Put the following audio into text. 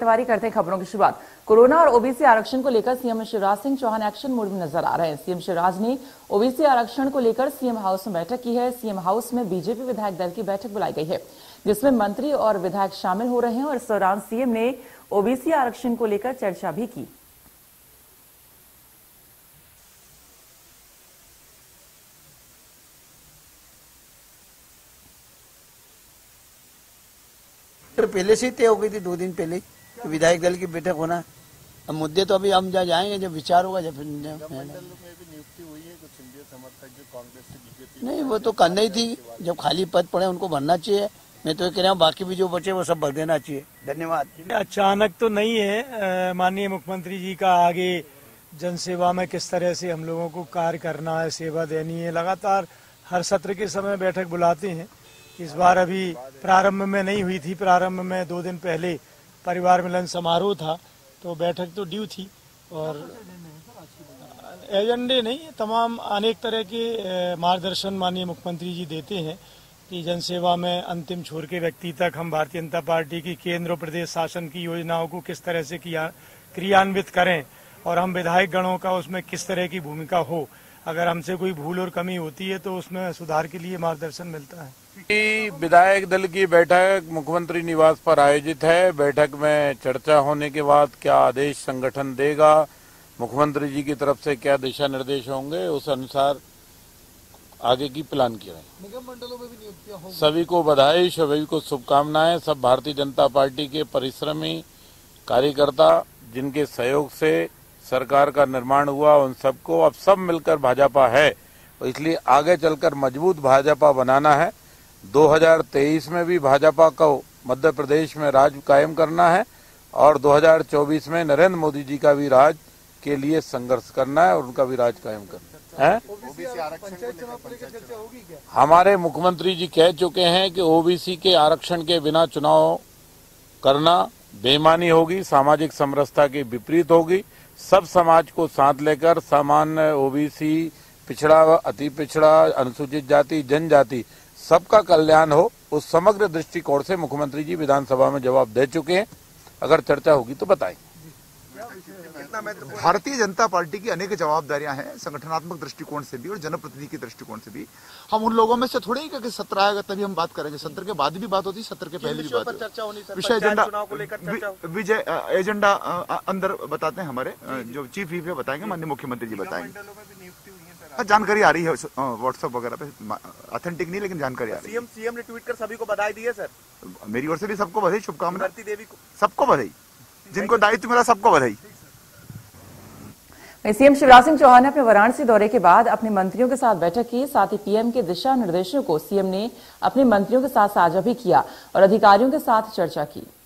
करते हैं खबरों की शुरुआत। कोरोना और ओबीसी आरक्षण को लेकर CM Shivraj Singh Chouhan action mode में नजर आ रहे हैं। सीएम शिवराज ने ओबीसी आरक्षण को लेकर सीएम हाउस में बैठक की है। सीएम हाउस में बीजेपी विधायक दल की बैठक बुलाई गई है, जिसमें मंत्री और विधायक शामिल हो रहे हैं और इस दौरान सीएम ने ओबीसी आरक्षण को लेकर चर्चा भी की। तो पहले से ही तय हो गई थी, 2 दिन पहले तो विधायक दल की बैठक होना। अब मुद्दे तो अभी हम जहाँ जाएंगे जब विचार होगा जब नियुक्ति हुई है कुछ इंडिया समर्थक जो कांग्रेस से बीजेपी नहीं, वो तो करना ही थी। जब खाली पद पड़े उनको भरना चाहिए। मैं तो कह रहा हूँ बाकी भी जो बचे वो सब भर देना चाहिए। धन्यवाद। अचानक तो नहीं है, माननीय मुख्यमंत्री जी का आगे जनसेवा में किस तरह से हम लोगों को कार्य करना है, सेवा देनी है, लगातार हर सत्र के समय बैठक बुलाते हैं। इस बार अभी प्रारंभ में नहीं हुई थी। प्रारंभ में 2 दिन पहले परिवार मिलन समारोह था, तो बैठक तो ड्यू थी और एजेंडे नहीं, तमाम अनेक तरह के मार्गदर्शन माननीय मुख्यमंत्री जी देते हैं कि जनसेवा में अंतिम छोर के व्यक्ति तक हम भारतीय जनता पार्टी की केंद्र और प्रदेश शासन की योजनाओं को किस तरह से क्रियान्वित करें और हम विधायक गणों का उसमें किस तरह की भूमिका हो। अगर हमसे कोई भूल और कमी होती है तो उसमें सुधार के लिए मार्गदर्शन मिलता है। विधायक दल की बैठक मुख्यमंत्री निवास पर आयोजित है। बैठक में चर्चा होने के बाद क्या आदेश संगठन देगा, मुख्यमंत्री जी की तरफ से क्या दिशा निर्देश होंगे, उस अनुसार आगे की प्लान किया है। निगम मंडलों में भी नियुक्तियां होंगी। सभी को बधाई, सभी को शुभकामनाएं। सब भारतीय जनता पार्टी के परिश्रमी कार्यकर्ता जिनके सहयोग से सरकार का निर्माण हुआ, उन सबको अब सब मिलकर भाजपा है, इसलिए आगे चलकर मजबूत भाजपा बनाना है। 2023 में भी भाजपा को मध्य प्रदेश में राज कायम करना है और 2024 में नरेंद्र मोदी जी का भी राज के लिए संघर्ष करना है और उनका भी राज कायम करना है। हमारे मुख्यमंत्री जी कह चुके हैं कि ओबीसी के आरक्षण के बिना चुनाव करना बेईमानी होगी, सामाजिक समरसता के विपरीत होगी। सब समाज को साथ लेकर सामान्य ओबीसी, पिछड़ा, अति पिछड़ा, अनुसूचित जाति, जनजाति सबका कल्याण हो, उस समग्र दृष्टिकोण से मुख्यमंत्री जी विधानसभा में जवाब दे चुके हैं। अगर चर्चा होगी तो बताएंगे। भारतीय जनता पार्टी की अनेक जवाबदारियां हैं, संगठनात्मक दृष्टिकोण से भी और जनप्रतिनिधि के दृष्टिकोण से भी। हम उन लोगों में से थोड़े ही कि सत्र आएगा तभी हम बात करेंगे। सत्र के बाद भी बात होती, सत्र के पहले भी बात होती। विषय एजेंडा विजय एजेंडा अंदर बताते हैं हमारे जो चीफ व्हिप है, बताएंगे, माननीय मुख्यमंत्री जी बताएंगे। जानकारी आ रही है व्हाट्सएप वगैरह पे, ऑथेंटिक नहीं लेकिन जानकारी आ रही है। सीएम ने ट्वीट कर सभी को बधाई दी है सर। मेरी ओर से भी सबको बधाई, शुभकामनाएं। देवी को सबको बधाई, जिनको दायित्व मिला सबको बधाई। सीएम शिवराज सिंह चौहान ने अपने वाराणसी दौरे के बाद अपने मंत्रियों के साथ बैठक की। साथ ही पीएम के दिशा निर्देशों को सीएम ने अपने मंत्रियों के साथ साझा भी किया और अधिकारियों के साथ चर्चा की।